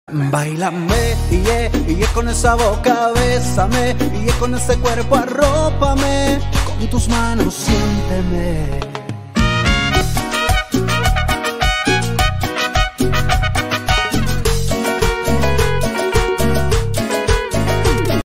Báilame, y con esa boca bésame, y con ese cuerpo arrópame, con tus manos siénteme.